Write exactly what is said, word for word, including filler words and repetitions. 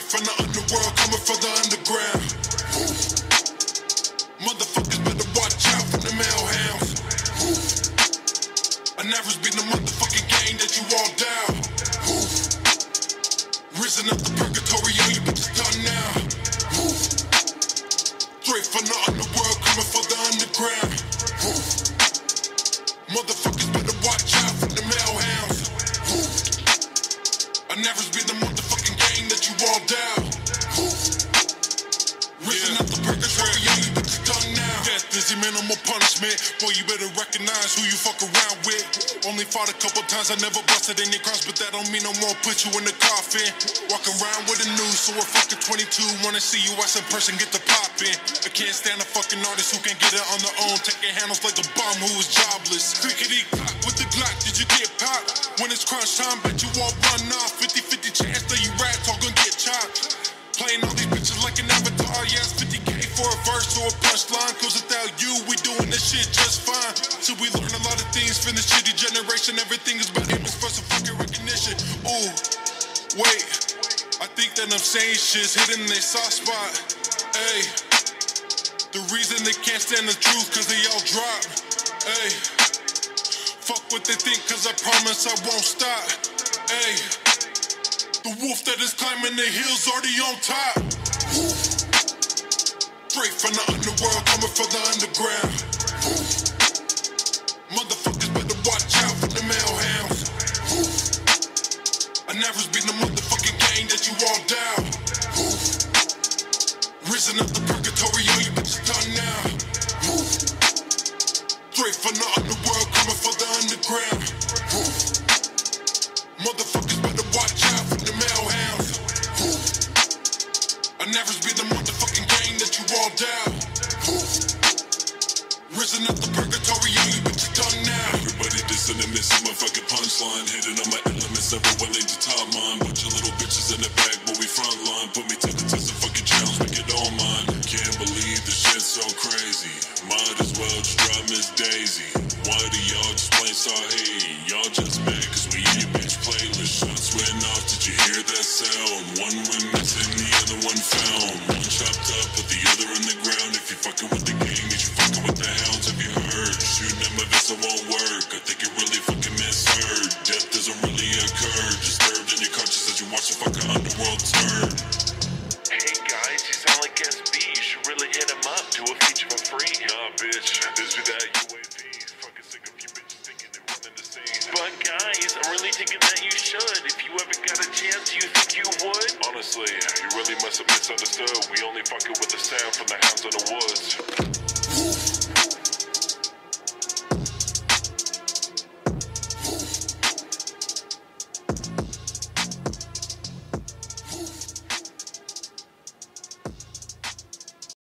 Straight from the underworld, coming from the underground. Ooh. Motherfuckers better watch out for the hellhounds. Ooh. I never been the motherfucking gang that you all down. Ooh. Risen up the purgatory, all you bitches done now. Ooh. Straight from the underworld, coming from the underground. Ooh. Motherfuckers better watch out for the hellhounds. Ooh. I never been the motherfucking gang that you all down. Ooh. Risen up the purgatory, all you bitches done now. Death is your minimal punishment. Boy, you better recognize who you fuck around with. Only fought a couple times, I never busted any crimes, but that don't mean I won't put you in the coffin. Walk around with a news, so we're fucking twenty-two. Wanna see you as in person, get the poppin'. I can't stand a fucking artist who can't get it on their own. Taking handles like a bum who is jobless. Clickety clock with the Glock, did you get popped? When it's crunch time, bet you all run off. fifty fifty chance that you rats all gonna get chopped. Playing all these bitches like an avatar, yeah, it's fifty K for a verse or a punchline. Cause without you, we doing this shit just fine. So we learn a lot of things from this shitty generation. Everything is about aiming for some fucking recognition. Ooh, wait, I think that I'm saying shit's hitting their soft spot. Ayy, the reason they can't stand the truth cause they all drop. Ayy, fuck what they think cause I promise I won't stop. Ayy, the wolf that is climbing the hills already on top. Ooh. Straight from the underworld, coming from the underground. Ooh. Motherfuckers better watch out for the hellhounds. Ooh. I never been the motherfucking gang that you all down. Ooh. Risen up the purgatory, all you bitches done now. Ooh. Straight from the underworld, coming from the underground. Ooh. Motherfuckers better watch out for the hellhounds. Ooh. I never been the motherfucking gang that you all down. Ooh. Risen up the purgatory, all you bitches done now. Everybody dissing and missing my fucking punchline. Hitting on my elements, never willing to top mine. Bunch of little bitches in the back, but we front line. Put me to the test of fucking challenge, we get on mine. Can't believe the shit's so crazy. Might as well just drop Miss Daisy. Why do y'all just plain start hating? Y'all just mad cause we in your bitch playlist. Shots went off, did you hear that sound? One went missing, the other one found. One chopped up, put the other in the ground. If you fucking with the gang, means you fucking with the hounds. Have you heard? Shooting at my vest, it won't work. I think you really fucking misheard. Death doesn't really occur. Disturbed in your conscience as you watch the fucking underworld turn. Hey guys, you sound like S B. You should really hit him up. Do a feature for free. Nah, bitch. This be that U A V. Fucking sick of you bitches thinking they're running the scene. But guys, I'm really thinking that you should. If you ever got a chance, do you think you would? Honestly, you really must have misunderstood. We only fucking with the sound from the hounds in the woods.